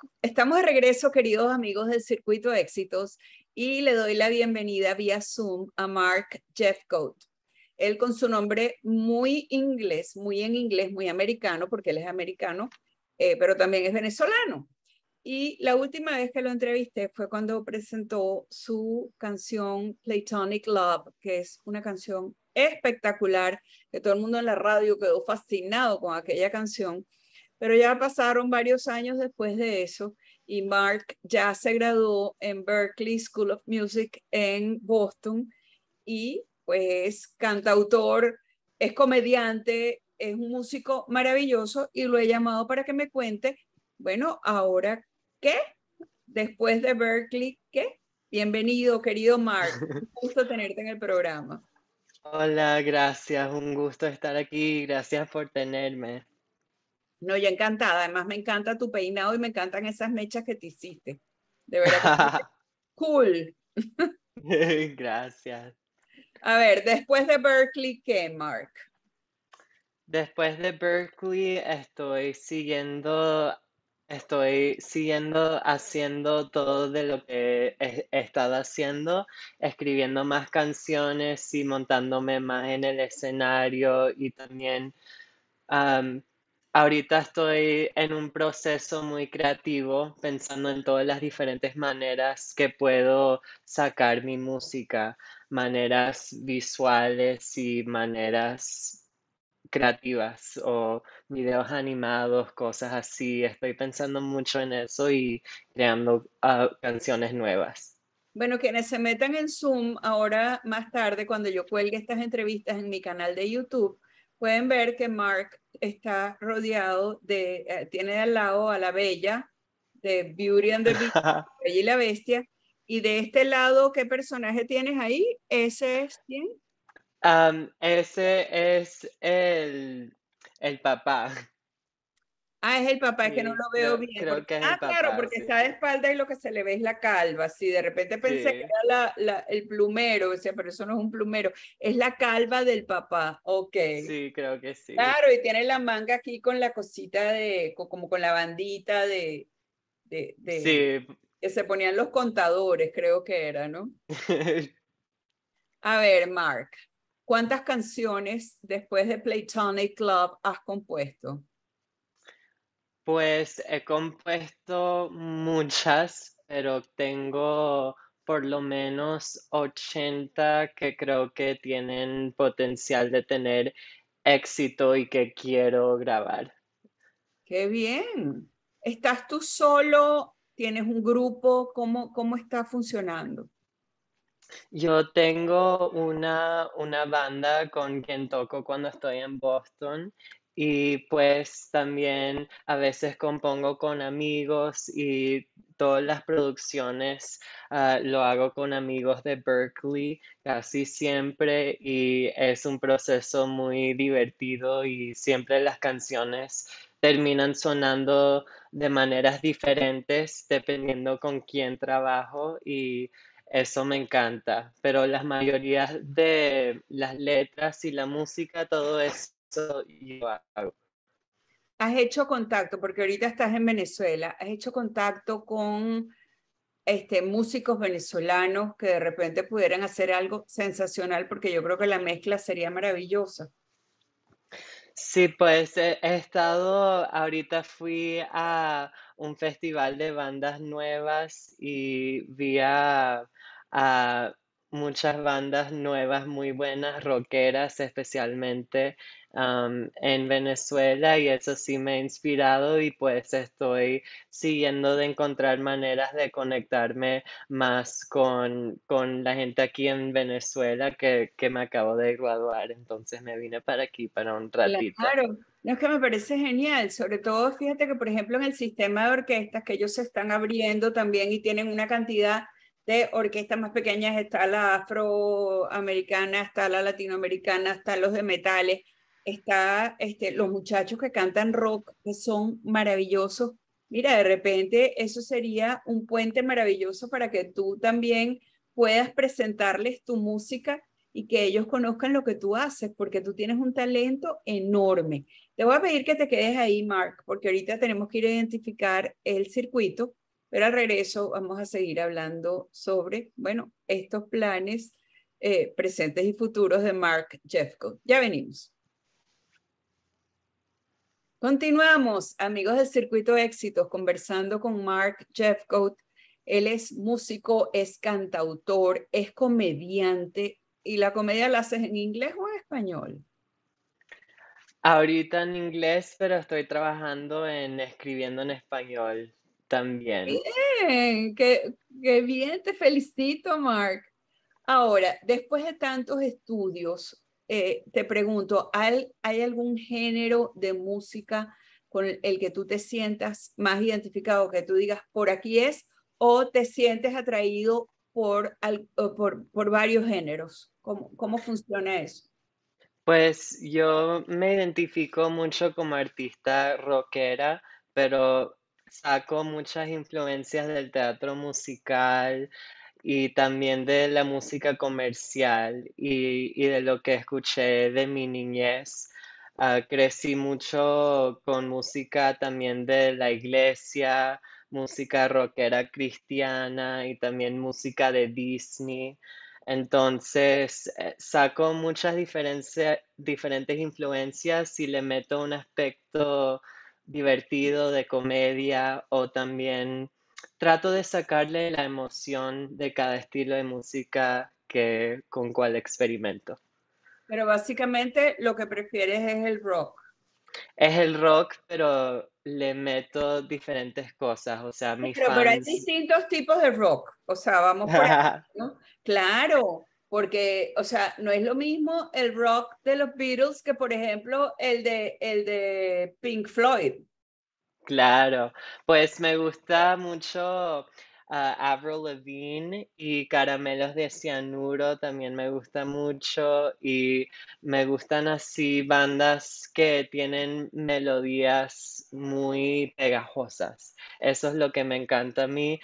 Estamos de regreso, queridos amigos del Circuito de Éxitos, y le doy la bienvenida vía Zoom a Mark Jeffcoat. Él con su nombre muy inglés, muy en inglés, muy americano, porque él es americano, pero también es venezolano. Y la última vez que lo entrevisté fue cuando presentó su canción Platonic Love, que es una canción espectacular, que todo el mundo en la radio quedó fascinado con aquella canción. Pero ya pasaron varios años después de eso y Mark ya se graduó en Berklee School of Music en Boston y pues cantautor, es comediante, es un músico maravilloso y lo he llamado para que me cuente, bueno, ahora, ¿qué? Después de Berklee, ¿qué? Bienvenido, querido Mark. Un gusto tenerte en el programa. Hola, gracias, un gusto estar aquí, gracias por tenerme. No, yo encantada. Además, me encanta tu peinado y me encantan esas mechas que te hiciste. De verdad que cool. Gracias. A ver, después de Berklee, ¿qué, Mark? Después de Berkeley estoy siguiendo haciendo todo de lo que he estado haciendo, escribiendo más canciones y montándome más en el escenario y también Am, ahorita estoy en un proceso muy creativo, pensando en todas las diferentes maneras que puedo sacar mi música, maneras visuales y maneras creativas o videos animados, cosas así. Estoy pensando mucho en eso y creando canciones nuevas. Bueno, quienes se metan en Zoom ahora más tarde, cuando yo cuelgue estas entrevistas en mi canal de YouTube, pueden ver que Mark está rodeado de, tiene al lado a la Bella de Beauty and the Beast, Bella y la Bestia, y de este lado, ¿qué personaje tienes ahí? ¿Ese es quién? Ese es el papá. Ah, es el papá, es que no Sí, lo veo bien. creo que es el Claro, papá, porque sí. está de espalda y lo que se le ve es la calva. Sí, de repente pensé que Sí, era el plumero, o sea, pero eso no es un plumero, es la calva del papá. Ok. sí, creo que sí. Claro, y tiene la manga aquí con la cosita de, como con la bandita de Sí. que se ponían los contadores, creo que era, ¿no? A ver, Mark, ¿cuántas canciones después de Platonic Club has compuesto? Pues he compuesto muchas, pero tengo por lo menos 80 que creo que tienen potencial de tener éxito y que quiero grabar. Qué bien. ¿Estás tú solo? ¿Tienes un grupo? ¿Cómo está funcionando? Yo tengo una banda con quien toco cuando estoy en Boston y pues también a veces compongo con amigos y todas las producciones lo hago con amigos de Berkeley casi siempre y es un proceso muy divertido y siempre las canciones terminan sonando de maneras diferentes dependiendo con quién trabajo y eso me encanta, pero la mayoría de las letras y la música, todo eso yo hago. ¿Has hecho contacto? Porque ahorita estás en Venezuela. ¿Has hecho contacto con músicos venezolanos que de repente pudieran hacer algo sensacional? Porque yo creo que la mezcla sería maravillosa. Sí, pues he estado, ahorita fui a un festival de bandas nuevas y vi a muchas bandas nuevas muy buenas, rockeras especialmente en Venezuela y eso sí me ha inspirado y pues estoy siguiendo de encontrar maneras de conectarme más con la gente aquí en Venezuela que me acabo de graduar, entonces me vine para aquí para un ratito. Claro, no es que me parece genial, sobre todo fíjate que por ejemplo en el sistema de orquestas que ellos se están abriendo también y tienen una cantidad de orquestas más pequeñas, está la afroamericana, está la latinoamericana, está los de metales, está los muchachos que cantan rock que son maravillosos. Mira, de repente eso sería un puente maravilloso para que tú también puedas presentarles tu música y que ellos conozcan lo que tú haces, porque tú tienes un talento enorme. Te voy a pedir que te quedes ahí, Mark, porque ahorita tenemos que ir a identificar el circuito, pero al regreso vamos a seguir hablando sobre, bueno, estos planes presentes y futuros de Mark Jeffcoat. Ya venimos. Continuamos, amigos del Circuito Éxitos, conversando con Mark Jeffcoat. Él es músico, es cantautor, es comediante. ¿Y la comedia la haces en inglés o en español? Ahorita en inglés, pero estoy trabajando en escribiendo en español también. Bien, qué bien, te felicito, Mark. Ahora, después de tantos estudios, te pregunto, ¿hay algún género de música con el que tú te sientas más identificado, que tú digas, por aquí es, o te sientes atraído por varios géneros? ¿Cómo funciona eso? Pues yo me identifico mucho como artista rockera, pero saco muchas influencias del teatro musical y también de la música comercial y de lo que escuché de mi niñez. Crecí mucho con música también de la iglesia, música rockera cristiana y también música de Disney. Entonces, saco muchas diferentes influencias y le meto un aspecto divertido de comedia o también trato de sacarle la emoción de cada estilo de música con cual experimento. Pero básicamente lo que prefieres es el rock. Es el rock, pero le meto diferentes cosas. O sea, mis Pero hay fans. distintos tipos de rock, o sea, vamos por ahí, ¿no? Claro, porque, o sea, no es lo mismo el rock de los Beatles que, por ejemplo, el de Pink Floyd. Claro, pues me gusta mucho Avril Lavigne y Caramelos de Cianuro también me gusta mucho y me gustan así bandas que tienen melodías muy pegajosas. Eso es lo que me encanta a mí,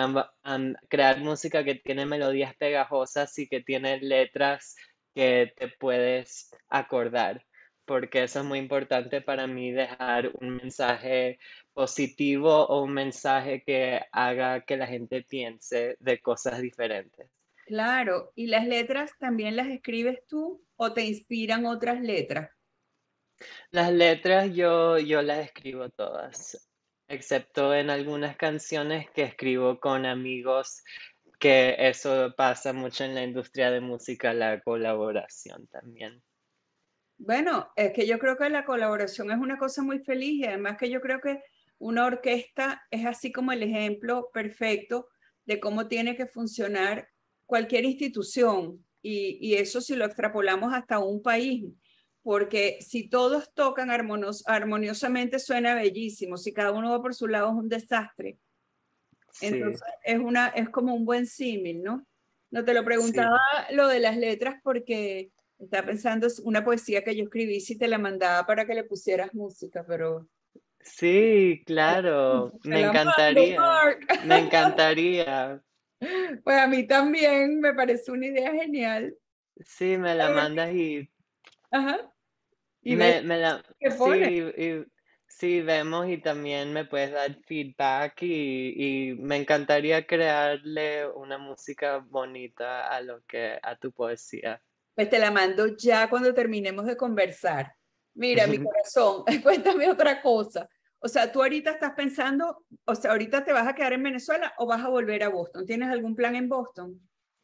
crear música que tiene melodías pegajosas y que tiene letras que te puedes acordar, porque eso es muy importante para mí, dejar un mensaje positivo o un mensaje que haga que la gente piense de cosas diferentes. Claro, ¿y las letras también las escribes tú o te inspiran otras letras? Las letras yo las escribo todas, excepto en algunas canciones que escribo con amigos, que eso pasa mucho en la industria de música, la colaboración también. Bueno, es que yo creo que la colaboración es una cosa muy feliz y además que yo creo que una orquesta es así como el ejemplo perfecto de cómo tiene que funcionar cualquier institución y eso si lo extrapolamos hasta un país, porque si todos tocan armoniosamente suena bellísimo, si cada uno va por su lado es un desastre. Sí, Entonces es como un buen símil, ¿no? No te lo preguntaba sí. lo de las letras porque estaba pensando es una poesía que yo escribí si te la mandaba para que le pusieras música, pero Sí, claro, te la mando, Mark. me encantaría. Pues a mí también me parece una idea genial. Sí, me la mandas y Ajá. Y ves qué sí, pone. sí, vemos y también me puedes dar feedback y me encantaría crearle una música bonita a tu poesía. Pues te la mando ya cuando terminemos de conversar. Mira, mi corazón, cuéntame otra cosa. O sea, tú ahorita estás pensando, o sea, ahorita te vas a quedar en Venezuela o vas a volver a Boston. ¿Tienes algún plan en Boston?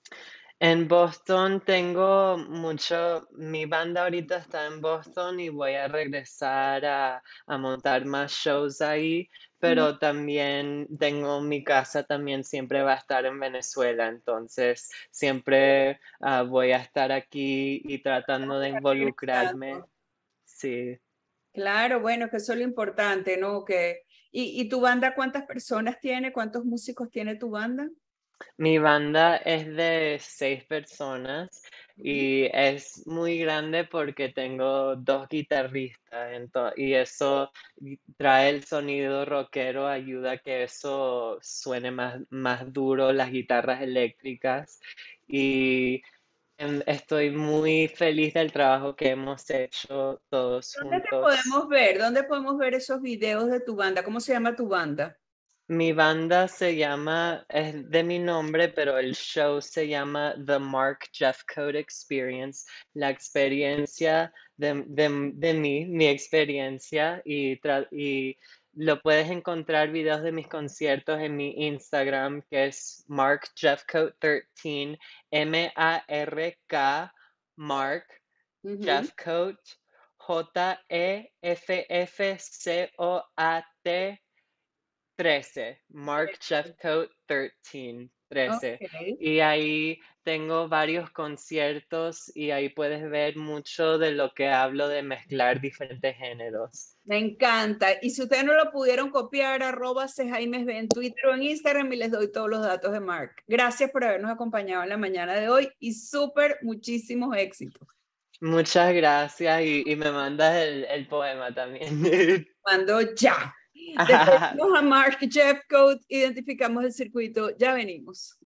En Boston tengo mucho, mi banda ahorita está en Boston y voy a regresar a montar más shows ahí, Ujú. pero también tengo mi casa, también siempre va a estar en Venezuela, entonces siempre voy a estar aquí y tratando de involucrarme. Regresando. Sí. Claro, bueno, que eso es lo importante, ¿no? ¿Y tu banda cuántas personas tiene? ¿Cuántos músicos tiene tu banda? Mi banda es de 6 personas Ujú. y es muy grande porque tengo dos guitarristas y eso trae el sonido rockero, ayuda a que eso suene más duro, las guitarras eléctricas Estoy muy feliz del trabajo que hemos hecho todos ¿Dónde te juntos. podemos ver? ¿Dónde podemos ver esos videos de tu banda? ¿Cómo se llama tu banda? Mi banda se llama, es de mi nombre, pero el show se llama The Mark Jeffcoat Experience, la experiencia de mí, mi experiencia, y lo puedes encontrar videos de mis conciertos en mi Instagram, que es Mark Jeffcoat 13, M-A-R-K, Mark Ujú. Jeffcoat, Jeffcoat 13, Mark Jeffcoat 13, 13. Ok. Y ahí tengo varios conciertos y ahí puedes ver mucho de lo que hablo de mezclar diferentes géneros. Me encanta. Y si ustedes no lo pudieron copiar, arroba Jaimesb en Twitter o en Instagram y les doy todos los datos de Mark. Gracias por habernos acompañado en la mañana de hoy y súper muchísimos éxitos. Muchas gracias y me mandas el poema también. Cuando ya. Despedimos a Mark Jeffcoat, identificamos el circuito, ya venimos.